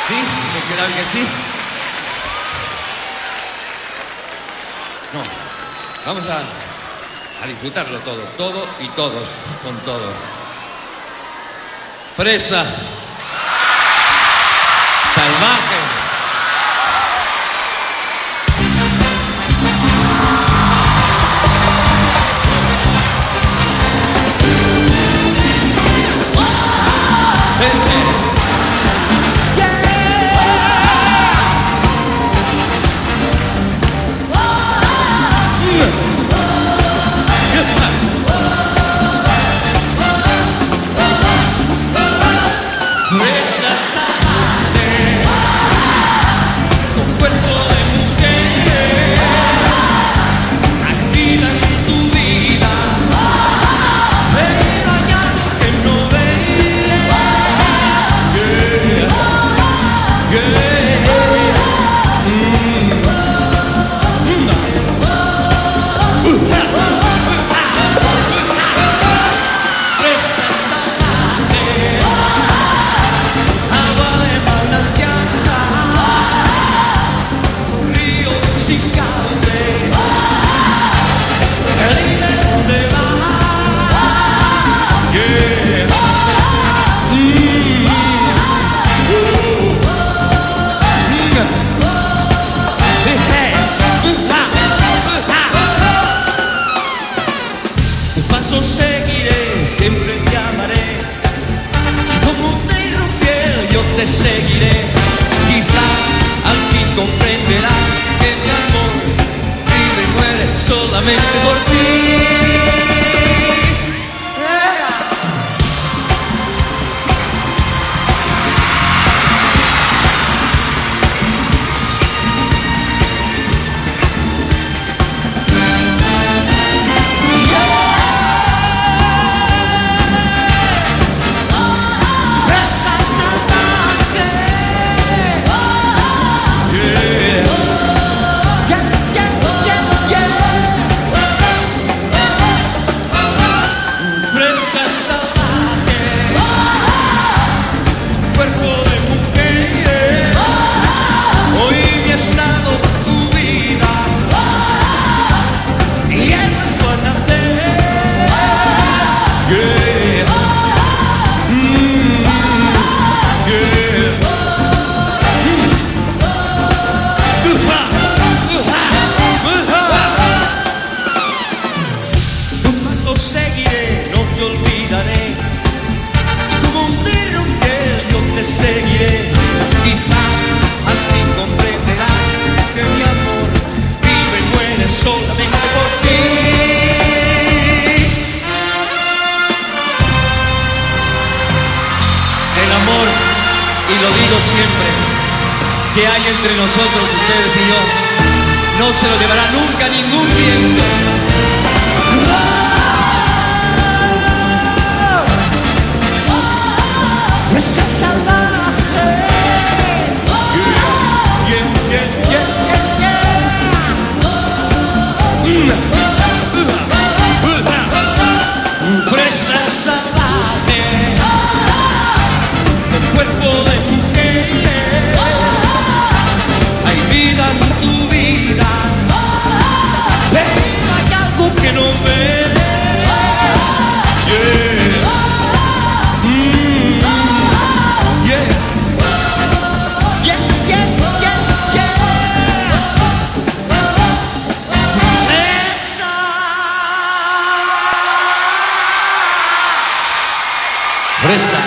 ¿Sí? ¿Me quedan que sí? No, vamos a disfrutarlo todo, todo y todos, con todo. Fresa salvaje. Seguiré, siempre te amaré. Como un negro fiel yo te seguiré. Quizás al fin comprenderás que mi amor vive y muere solamente por ti. Seguiré, no te olvidaré. Como un negro fiel yo te seguiré. Quizás al fin comprenderás que mi amor vive y muere solamente por ti. El amor, y lo digo siempre, que hay entre nosotros, ustedes y yo, no se lo llevará nunca ningún viento. Fresa salvaje. Fresa salvaje, con cuerpo de mujer. Hay vida en tu vida, pero hay algo que no ves. Fresa.